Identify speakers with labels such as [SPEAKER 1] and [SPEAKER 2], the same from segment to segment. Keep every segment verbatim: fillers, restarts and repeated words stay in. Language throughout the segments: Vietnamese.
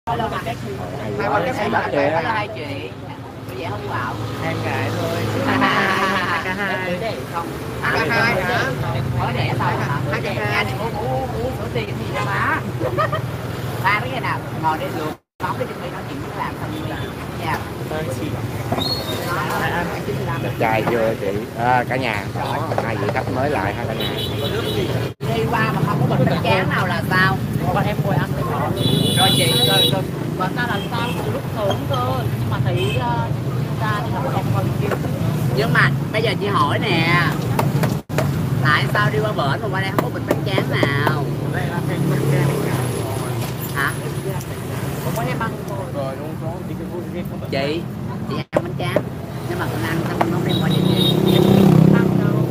[SPEAKER 1] Hai ba cái xe đắt kìa.
[SPEAKER 2] Hai chị. Bây giờ không vào.
[SPEAKER 1] Em ngại thôi.
[SPEAKER 2] Cả hai. Để không. Cả hai hả? Mới đẻ thôi hả? Hai cái hai này mua mua mua sữa tiền gì cho má. Ba cái nào ngồi đây được. Bóng đi chuẩn bị nói chuyện với làm xong đi. Nha.
[SPEAKER 1] Đẹp trai chưa chị? À, cả nhà. Hai vị khách mới lại hai cả nhà.
[SPEAKER 2] Đi qua mà không có bịch bánh tráng nào là sao?
[SPEAKER 3] Con em ngồi ăn với họ.
[SPEAKER 2] Rồi chị
[SPEAKER 3] Rồi rồi và ta là sao từ lúc sớm cơ, nhưng mà thấy uh, ra thì nó còn còn kêu.
[SPEAKER 2] nhưng mà bây giờ chị hỏi nè, tại sao đi qua bển mà qua đây không có bịch bánh tráng nào?
[SPEAKER 1] Đây là thêm bánh tráng.
[SPEAKER 2] Hả?
[SPEAKER 3] Không có em ăn
[SPEAKER 1] Rồi đúng có đi cái vui riêng không?
[SPEAKER 2] Chị chị ăn bánh tráng, nếu mà con ăn xong nó đem qua cho chị.
[SPEAKER 3] ăn đâu.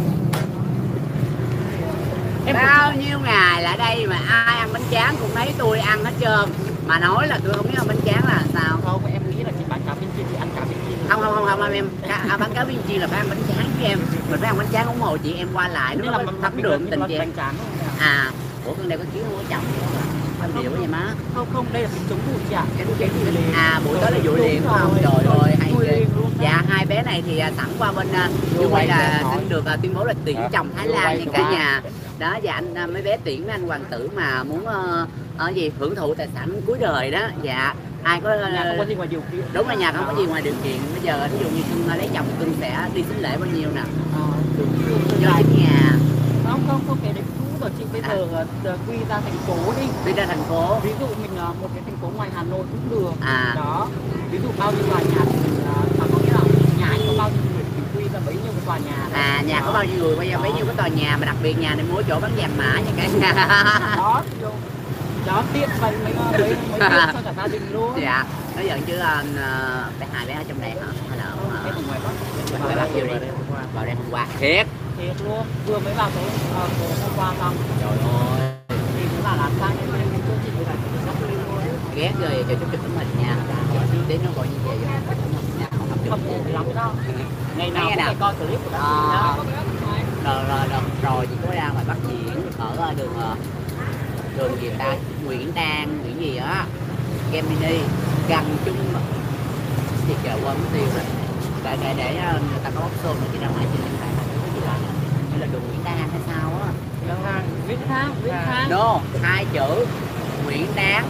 [SPEAKER 2] Em bao nhiêu ngày lại đây mà ai ăn bánh tráng cũng thấy tôi ăn hết trơn, mà nói là tôi không biết ăn bánh tráng là sao?
[SPEAKER 3] Không, em nghĩ là chị bán cá viên chiên thì ăn cá viên chiên.
[SPEAKER 2] Không không không không em, à, bán cá viên chiên là phải ăn bánh tráng chứ em, mình phải ăn bánh tráng ủng hộ chị em qua lại nó là thấm đượm tình chị em. À, ủa con này có chiếu không có chồng không điều vậy má?
[SPEAKER 3] Không không, đây là cái chống bụi chị ạ.
[SPEAKER 2] À buổi tối là dụ liền phải không? Trời ơi hay ghê. Dạ hai bé này thì sẵn qua bên như vậy là xin được tuyên bố là tuyển chồng Thái Lan nha cả nhà. Đó và anh mấy bé tuyển mấy anh hoàng tử mà muốn ở uh, gì hưởng thụ tài sản cuối đời đó. Dạ ai có
[SPEAKER 3] nhà không có gì ngoài điều kiện.
[SPEAKER 2] Đúng là nhà không có gì ngoài điều kiện. Bây giờ ví dụ như Cưng lấy chồng Cưng sẽ đi sính lễ bao nhiêu nè? Do chính nhà.
[SPEAKER 3] Không không không, cái đấy cũ rồi chị, bây giờ à. quy ra thành phố đi.
[SPEAKER 2] Quy ra thành phố.
[SPEAKER 3] Ví dụ mình một cái thành phố ngoài Hà Nội cũng được.
[SPEAKER 2] À.
[SPEAKER 3] Đó. Ví dụ bao nhiêu tòa nhà thì mình à, có nghĩa là nhà anh có bao nhiêu người thì quy ra bấy nhiêu cái tòa nhà. Đó.
[SPEAKER 2] À nhà đó. Có bao nhiêu người bây giờ bấy nhiêu cái tòa nhà, mà đặc biệt nhà này mua chỗ bán vàng mã nha cả nhà.
[SPEAKER 3] Đó. Đó tiện vậy mấy mấy mấy cho cả gia đình luôn.
[SPEAKER 2] Dạ. Nói giận chứ bé hai bé ở trong đây hả? Hay là
[SPEAKER 3] ở ngoài Bắc?
[SPEAKER 2] Ngoài Bắc chưa đi. Vào đây hôm qua. Thiệt.
[SPEAKER 3] Thiệt luôn. Vừa mới vào tối hôm qua xong.
[SPEAKER 2] Trời ơi.
[SPEAKER 3] Thì cũng là làm sang em em chưa chị lại
[SPEAKER 2] ghét rồi cho chụp chụp tấm hình nha. Đến nó gọi như vậy rồi.
[SPEAKER 3] Không buồn lắm đâu. Ngày nào cũng phải coi clip của đó.
[SPEAKER 2] Rồi rồi rồi rồi chị có ra ngoài Bắc diễn ở đường đường gì ta, Nguyễn Đan Nguyễn gì á, Gemini gần chung thì chờ qua mất tiêu rồi. Để để để người ta có bóc xô mà chị ra ngoài trên điện thoại cái gì là như là đường Nguyễn Đan hay sao á?
[SPEAKER 3] Nguyễn Đan, Nguyễn Đan.
[SPEAKER 2] No, hai chữ Nguyễn Đan.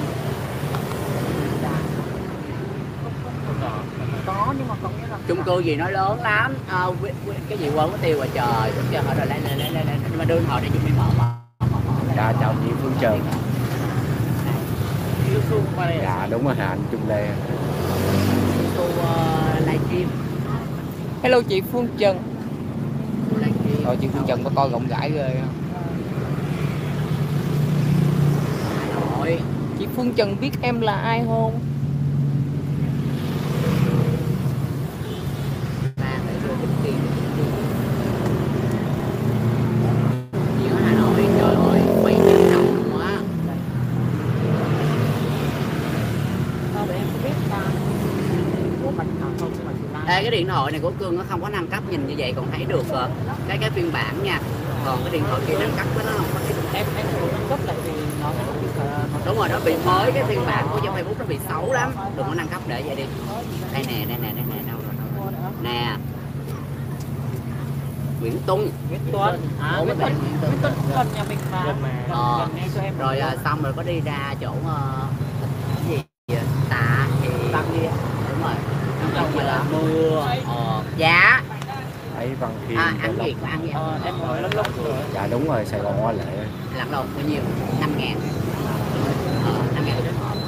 [SPEAKER 3] Có nhưng mà có nghĩa là
[SPEAKER 2] chung cư gì nó lớn lắm. À, cái gì quên mất tiêu rồi trời. Đúng chưa, họ rồi lên lên lên lên nhưng mà đưa họ để chúng đi mở mở.
[SPEAKER 1] Dạ chào chị Phương Trần. Dạ đúng rồi Hạnh Trung Lê.
[SPEAKER 2] Cô uh, livestream.
[SPEAKER 3] Hello chị Phương Trần.
[SPEAKER 1] Thôi chị Phương Trần có coi rộng rãi ghê không?
[SPEAKER 2] Rồi.
[SPEAKER 3] Chị Phương Trần biết em là ai không?
[SPEAKER 2] Ê, cái điện thoại này của Cương nó không có nâng cấp nhìn như vậy còn thấy được cái cái phiên bản nha, còn cái điện thoại kia nâng cấp nó không có cái
[SPEAKER 3] em em không nâng cấp lại vì nó
[SPEAKER 2] đúng rồi, nó bị mới, cái phiên bản của trên Facebook nó bị xấu lắm, đừng có nâng cấp để vậy đi. Đây nè đây nè đây nè đâu rồi, đâu rồi. Nè Nguyễn Tuân
[SPEAKER 3] Nguyễn Tuân à, Nguyễn Tuân Nguyễn Tuân gần nhà mình mà
[SPEAKER 2] ờ, cho em rồi à, xong rồi có đi ra chỗ uh, gì Tạ thì Văn Điên đúng rồi. Không phải là mưa. Ờ. Dạ.
[SPEAKER 1] Ấy Văn Khiêm.
[SPEAKER 2] À, ăn gì có ăn gì?
[SPEAKER 3] Ờ, em nói lắm lắm rồi.
[SPEAKER 1] Dạ đúng rồi, Sài Gòn Hoa Lệ.
[SPEAKER 2] Lặng đầu bao nhiêu? năm ngàn. Ờ, năm ngàn.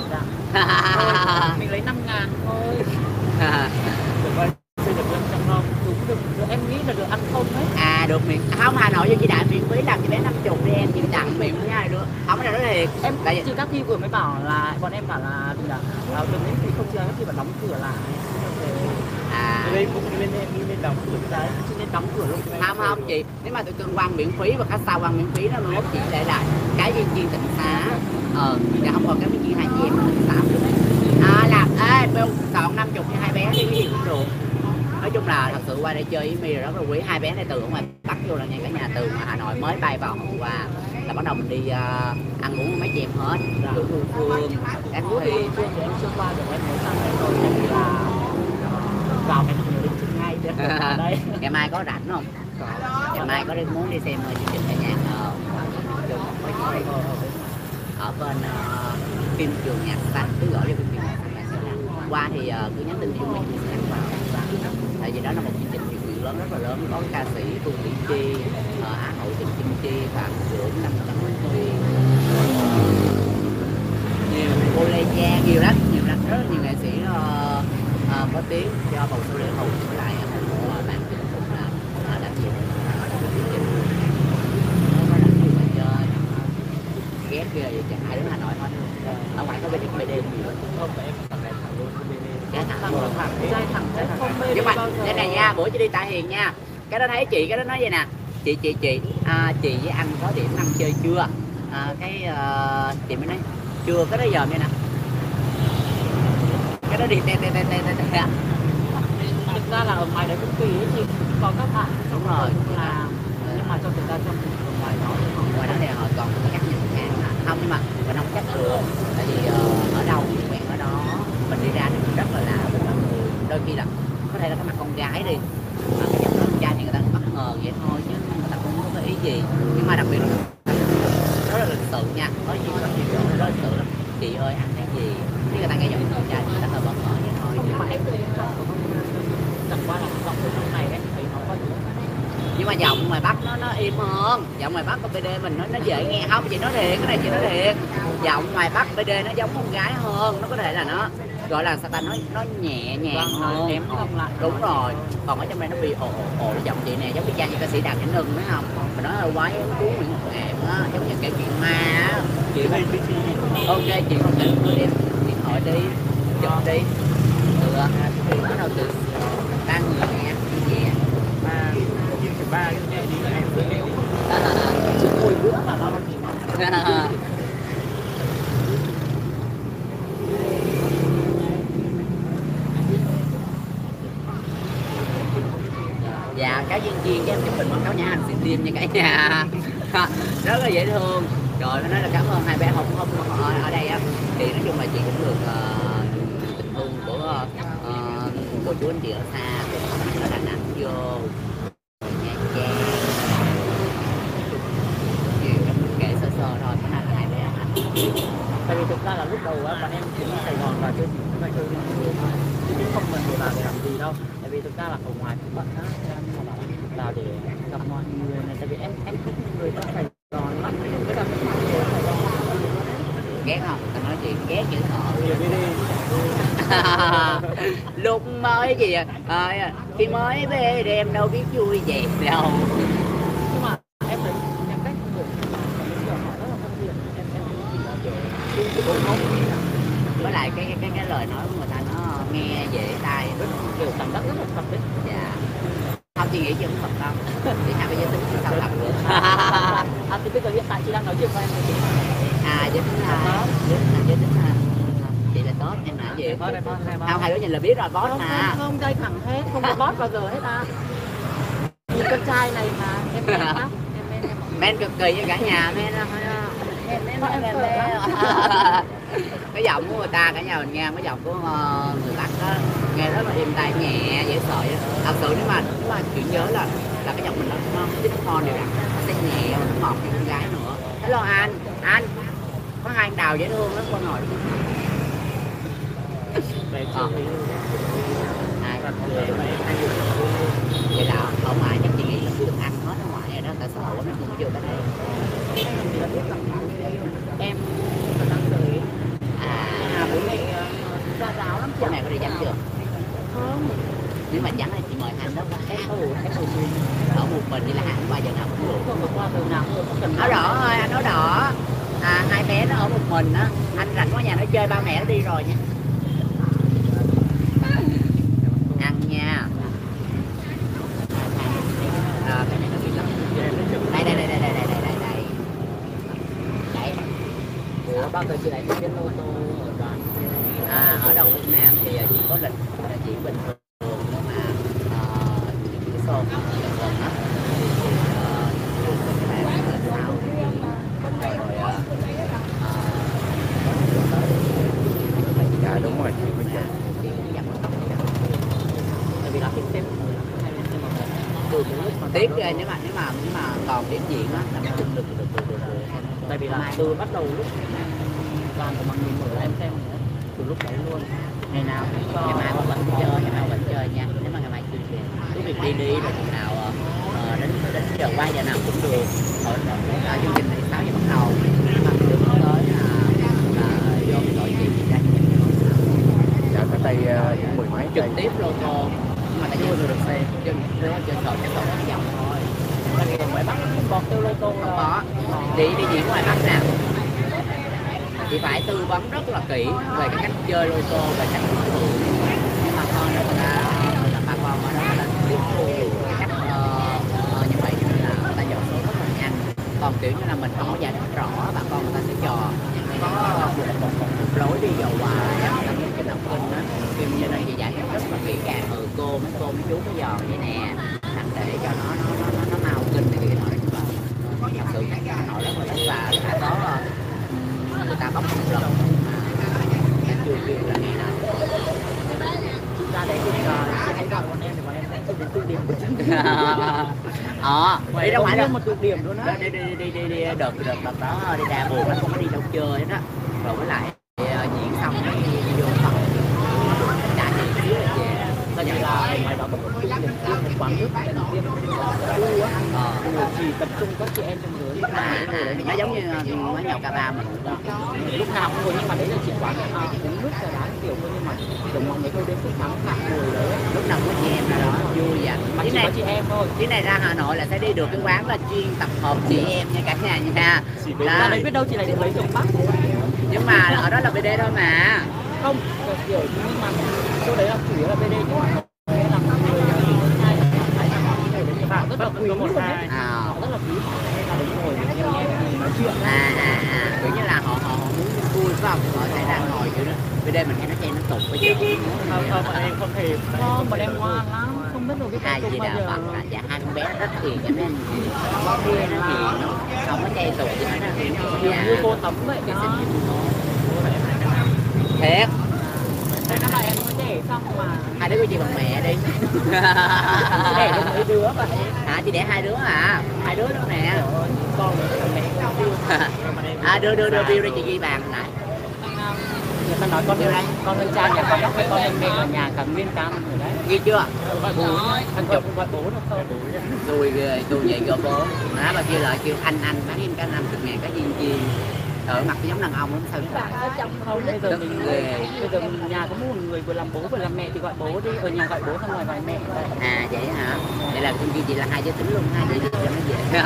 [SPEAKER 3] Mình lấy năm ngàn thôi. Được rồi, chưa được ăn trong không? Đúng được, em nghĩ là được ăn không đấy.
[SPEAKER 2] À được miệng, không Hà Nội cho chị Đại miễn phí làm cho bé năm chục đi em, chị tặng miệng với hai đứa. Không cái này nói thiệt.
[SPEAKER 3] Em tại chị các thi vừa mới bảo là bọn em bảo là gì là đừng đến thì không chơi các thi bảo đóng cửa lại.
[SPEAKER 2] À
[SPEAKER 3] đây cũng lên lên lên đóng cửa đấy, chứ nên đóng cửa luôn.
[SPEAKER 2] Không không chị, nếu mà tụi cưng quăng miễn phí và khách sau quăng miễn phí nó mới mốt chị để lại cái viên chiên tịnh xá. Ờ, giờ không còn cái viên chiên hai chị em tịnh xá nữa. À làm ê bêu chọn năm chục cho hai bé đi cái gì cũng được. Nói chung là thật sự qua đây chơi với My rất là quý, hai bé này từ ở ngoài Bắc vô là ngay cả nhà từ Hà Nội mới bay vào hôm qua là bắt đầu mình đi uh, ăn uống với mấy chị em hết, Phương Phương, các
[SPEAKER 3] thì
[SPEAKER 2] thì ngày mai có rảnh không? Ngày mai có đi muốn đi xem chương trình ca nhạc ờ, ở bên uh, phim trường nhạc xanh, cứ gọi là phim trường nhạc xanh. Qua thì uh, cứ nhắn tin cho mình sẽ vào. Tại vì đó là một chương trình truyền quyền lớn rất là lớn, có ca sĩ Phương Mỹ Chi, uh, Á hậu Trịnh Kim Chi, Phạm Dưỡng, Năm Tấn Huy, nhiều cô Lê Gia, nhiều lắm, nhiều lắm, rất là nhiều nghệ sĩ uh, uh, có tiếng do bầu số lễ hậu với lại uh, bạn cũng là uh, đảm nhiệm ghét ghê vậy chứ ai đến Hà Nội thôi, ở ngoài có bên bê đê nhiều lắm.
[SPEAKER 3] Không phải em thằng này thằng luôn
[SPEAKER 2] Cái thằng
[SPEAKER 3] thằng thằng trai thằng trai không mê
[SPEAKER 2] nhưng mà cái này nha, bữa chị đi Tạ Hiền nha, cái đó thấy chị, cái đó nói vậy nè, chị chị chị à, chị với anh có điểm ăn chơi chưa? À, cái uh, chị mới nói chưa, cái đó giờ nha nè, cái đó đi te te te te te te.
[SPEAKER 3] Thực ra là ở ngoài đấy cũng tùy ấy chị, có các bạn
[SPEAKER 2] Đúng rồi,
[SPEAKER 3] là nhưng mà cho thực ra trong ngoài đó
[SPEAKER 2] ngoài đó thì họ còn có các nhà hàng không, nhưng mà mình không chắc được, tại vì uh, ở đâu thì quen ở đó, mình đi ra thì mình rất là lạ với mọi người, đôi khi là có thể là cái mặt con gái đi mà cái giọng con trai thì người ta bất ngờ vậy thôi chứ người ta không có cái ý gì, nhưng mà đặc biệt là rất là lịch sự nha, có gì có gì rất là lịch sự lắm. Chị ơi ăn cái gì, khi người ta nghe giọng con trai thì người ta hơi bất ngờ vậy thôi,
[SPEAKER 3] nhưng mà em chẳng qua là giọng của trong này em thấy nó có
[SPEAKER 2] nhưng mà giọng ngoài Bắc nó nó im hơn, giọng ngoài Bắc của bê đê mình nó nó dễ nghe, không chị nói thiệt, cái này chị nói thiệt, giọng ngoài Bắc bê đê nó giống con gái hơn, nó có thể là nó gọi là sao ta, nó nó nhẹ nhàng hơn,
[SPEAKER 3] em không lại
[SPEAKER 2] đúng rồi, còn ở trong đây nó bị ồ ồ ồ giọng chị nè giống như cha như ca sĩ Đàm Vĩnh Hưng phải không, mà nói là quái cú Nguyễn Ngọc Ngạn á, giống như kể chuyện ma á. Chị ơi ok chị không định cứ đem điện thoại đi chụp đi từ bắt đầu từ ba người nè đi về
[SPEAKER 3] ba ba cái này đi em với em
[SPEAKER 2] chứ mùi bữa mà nó dạ cá viên chiên cái em chụp hình bằng cáo nhã hành xịn tim nha cả nhà rất là dễ thương. Rồi nói là cảm ơn hai bé không không ở, ở đây á thì nói chung là chị cũng được uh, tình thương của uh, cô chú anh chị ở xa ở Đà Nẵng vô Nha Trang kể sơ sơ thôi, cái này là hai bé
[SPEAKER 3] tại vì thực ra là lúc đầu á bọn em chỉ đi Sài Gòn và chơi mà chơi chứ cũng không cần vào để làm gì đâu, tại vì thực ra là ở ngoài cũng bận á, em mà vào để gặp mọi người này, tại vì em em thích người ở Sài Gòn lắm, với cả
[SPEAKER 2] ghét không? Tao nói chuyện ghét dữ sợ lúc mới gì à? À, khi mới về đêm đâu biết vui vậy đâu,
[SPEAKER 3] nhưng mà em thấy em cách người họ rất là thân thiện, em em chỉ là kiểu cũng không
[SPEAKER 2] với lại cái cái cái, cái lời nói của người ta nó nghe dễ tai,
[SPEAKER 3] rất kiểu cảm giác rất là thật đấy.
[SPEAKER 2] dạ không chị nghĩ chứ không thật đâu thì hai bây giờ tính sao thật được.
[SPEAKER 3] À thì bây giờ hiện tại chị đang nói chuyện với em thì chị
[SPEAKER 2] À giới tính là giới tính là giới tính là chị là tốt, em là gì không, hai đứa nhìn là biết rồi, boss mà
[SPEAKER 3] không dây thẳng hết, không có boss bao giờ hết à, như con trai này mà em em em em
[SPEAKER 2] men cực kỳ với cả nhà men cái giọng của người ta cả nhà mình nghe cái giọng của người Bắc đó nghe rất là êm tai nhẹ dễ sợ, thật sự nếu mà nếu mà chuyện nhớ là là cái giọng mình nó nó tiếp con đều đặn, nó sẽ nhẹ và nó ngọt như con gái nữa. Hello anh anh có hai anh Đào dễ thương lắm, con ngồi ờ. Vậy là ở ngoài chắc chị nghĩ là cứ được ăn hết ở ngoài rồi đó, tại sao nó không vô tới đây
[SPEAKER 3] em đang tới
[SPEAKER 2] à bữa nay
[SPEAKER 3] gia giáo lắm chị
[SPEAKER 2] bữa này có đi vắng chưa?
[SPEAKER 3] không,
[SPEAKER 2] nếu mà vắng thì chị mời anh đó qua
[SPEAKER 3] em ở em ở mình
[SPEAKER 2] ở một mình đi là hẳn bao giờ nào cũng được,
[SPEAKER 3] không được qua từ nào cũng không cần
[SPEAKER 2] áo đỏ thôi anh áo đỏ à, hai bé nó ở một mình á, anh rảnh qua nhà nó chơi, ba mẹ nó đi rồi nha, ăn nha. À, cái này nó bị lắm. Đây đây đây đây đây đây đây đây đây đây
[SPEAKER 3] ủa bao giờ chị lại đi đến ô tô ở đoàn
[SPEAKER 2] à, ở đâu Việt Nam thì chỉ có lịch là chỉ bình thường, nhưng mà uh, những cái show gần gần á
[SPEAKER 1] Dạ đúng rồi.
[SPEAKER 3] tại vì là thích xem
[SPEAKER 2] tiếc ghê nếu mà nếu mà nếu mà còn điểm diễn á là nó không được được được được được.
[SPEAKER 3] Tại vì là từ bắt đầu lúc làm của mọi người mở em xem nữa, từ lúc đấy luôn. Ngày nào cũng cho.
[SPEAKER 2] Ngày mai vẫn chơi, ngày mai vẫn chơi nha. Nếu mà ngày mai chưa chơi, cứ việc đi đi rồi chừng nào ờ, đến đến giờ quay giờ nào cũng được. Ở ở chương trình này sáu giờ bắt đầu, mà được tới là là vô cái đội gì ra
[SPEAKER 1] Dạ tới đây ờ, cũng mười mấy
[SPEAKER 2] trực
[SPEAKER 1] cây.
[SPEAKER 2] tiếp lô tô, nhưng mà tại chưa được xem, chưa chưa chưa sợ cái số nó dòng thôi.
[SPEAKER 3] Tại vì ngoài Bắc không có tiêu lô tô
[SPEAKER 2] Không có đi đi diễn ngoài Bắc nào chị phải tư vấn rất là kỹ về cái cách chơi lô tô, về cách nói chuyện. Nhưng mà con là người ta là bà con ở đó là tiếp thu cái cách uh, như vậy, cho nên là người ta dọn số rất là nhanh. Còn kiểu như là mình không có giải thích rõ, bà con người ta sẽ trò có một lối đi dò hoài là những cái động kinh đó, kiểu như là chị giải thích rất là kỹ càng. Ừ, cô mấy cô mấy chú cái giò vậy nè, thành để cho nó nó nó nó, nó mau kinh thì cái nồi thật sự cái nồi rất là vất vả, đã có người ta bóc một lần mà chưa kêu là nghe nào
[SPEAKER 3] ra đây thì thấy rằng bọn em thì bọn em sẽ đến tự điểm của chân.
[SPEAKER 2] ờ đi ra ngoài đâu
[SPEAKER 3] một tự điểm luôn á.
[SPEAKER 2] đi đi đi đi đi đợt đợt đợt đó đi ra buồn nó không có đi đâu chơi đó, rồi với lại diễn xong cái đi, đi vô phòng trả tiền xíu là về có nhận là
[SPEAKER 3] Ngoài đó có một tự điểm riêng, một quán nước riêng,
[SPEAKER 2] ờ
[SPEAKER 3] chỉ tập trung các chị em trong giới.
[SPEAKER 2] à, à, nó giống như quán nhậu ca ba mình
[SPEAKER 3] Lúc nào cũng ngồi, nhưng mà đấy là chỉ quán à, uống nước rồi bán kiểu thôi, nhưng mà kiểu mọi người tôi đến thích thắng cả ngồi đấy.
[SPEAKER 2] lúc nào có chị em ra đó vui vậy.
[SPEAKER 3] Mà
[SPEAKER 2] Cái
[SPEAKER 3] chỉ có
[SPEAKER 2] này
[SPEAKER 3] chị em thôi.
[SPEAKER 2] cái này ra Hà Nội là sẽ đi được cái quán là chuyên tập hợp chị em nha cả nhà nha.
[SPEAKER 3] Ra đấy biết đâu chị lại được lấy chồng Bắc.
[SPEAKER 2] Nhưng mà ở đó là bê đê thôi mà.
[SPEAKER 3] Không, kiểu nhưng mà chỗ đấy là chủ yếu là bê đê chứ không phải là người hai là rất là quý luôn đấy.
[SPEAKER 2] À.
[SPEAKER 3] Rất là quý, nên là đứng ngồi với nhau thì nói chuyện.
[SPEAKER 2] À à à, kiểu như là họ họ, họ muốn vui phải không? Họ sẽ ra ngồi kiểu đó. Bê đê mình nghe nó chen nó tục bây giờ.
[SPEAKER 3] Không, không, bọn em không thể. Không, bọn em ngoan lắm, không biết được cái
[SPEAKER 2] Hai
[SPEAKER 3] tục
[SPEAKER 2] chị
[SPEAKER 3] bao
[SPEAKER 2] nào
[SPEAKER 3] giờ.
[SPEAKER 2] bật là dạ hai con bé nó rất hiền cho nên có kia nó hiền, không có chen tục chứ nó hiền.
[SPEAKER 3] Như cô Tấm vậy đó.
[SPEAKER 2] Thiệt.
[SPEAKER 3] Thế năm nay em mới đẻ xong mà.
[SPEAKER 2] Hai đứa của chị bằng mẹ đi.
[SPEAKER 3] Đẻ được mấy đứa vậy?
[SPEAKER 2] Hả, chị đẻ hai đứa à? Hai đứa đâu nè.
[SPEAKER 3] Con với mẹ con tiêu.
[SPEAKER 2] À đưa đưa đưa bill đây chị ghi bàn lại.
[SPEAKER 3] Người ta nói con yêu đây, con lên cha nhà con đốc với con lên mẹ ở nhà cả nguyên cam rồi đấy.
[SPEAKER 2] Ghi chưa?
[SPEAKER 3] Gọi bố, thằng chồng gọi bố được không?
[SPEAKER 2] Tôi ghê, tôi vậy gọi bố. Đó bà kia lại kêu anh anh bán em cả năm chục ngàn cái viên chi. Ở mặt giống đàn ông lắm sao biết.
[SPEAKER 3] Không, bây giờ mình
[SPEAKER 2] ghê.
[SPEAKER 3] Bây giờ nhà có một người vừa làm bố vừa làm mẹ thì gọi bố đi, ở nhà gọi bố xong rồi gọi mẹ.
[SPEAKER 2] À vậy hả? Vậy là con kia chị là hai giới tính luôn, hai giới tính cho nó dễ.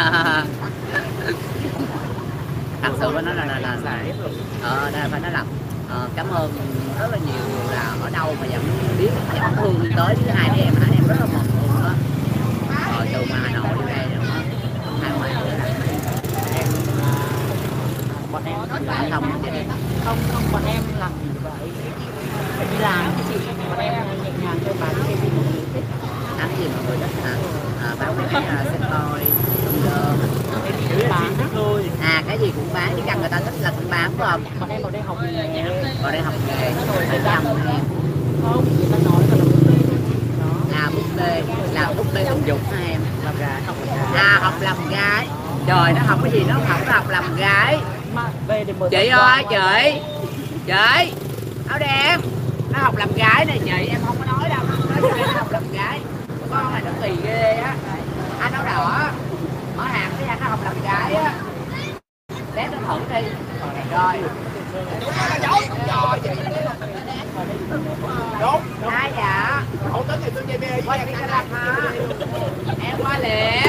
[SPEAKER 2] Thật sự với nó là là là, là ờ đây phải nói là ờ, cảm ơn rất là nhiều là ở đâu mà vẫn biết vẫn thương tới với hai đứa em, hai em rất là mừng luôn đó. Rồi từ mà Hà Nội đi về nữa hai ngoài nữa là
[SPEAKER 3] Em bọn em
[SPEAKER 2] là không vậy.
[SPEAKER 3] không không bọn em làm gì vậy? Phải đi làm cái chị, bọn em nhẹ nhàng thôi, bán cái gì mọi người thích.
[SPEAKER 2] Ăn gì mọi người thích hả? À, bán mấy cái set toy, đơn.
[SPEAKER 3] Bán thôi.
[SPEAKER 2] À cái gì cũng bán, chỉ cần người ta thích là cũng bán phải không?
[SPEAKER 3] Bọn em vào đây học nghề.
[SPEAKER 2] Vào đây học nghề
[SPEAKER 3] Rồi
[SPEAKER 2] phải
[SPEAKER 3] thời gian
[SPEAKER 2] chồng em.
[SPEAKER 3] không, người ta nói là búp bê đó.
[SPEAKER 2] Là búp bê, là búp bê tình dục hả em?
[SPEAKER 3] Làm gái, học làm gái.
[SPEAKER 2] À học làm gái. Trời nó học cái gì nó học nó học làm gái.
[SPEAKER 3] Mà về để mở
[SPEAKER 2] Chị ơi chị, chị áo đen nó học làm gái này chị, em không có nói đâu, nó nói nó học làm gái. Con này nó kỳ ghê á. Anh áo đỏ ở hàng cái anh nó học làm gái á, lét nó thử đi rồi đúng ai dạ hậu tính thì tôi chơi bia qua cái làm hả em qua liền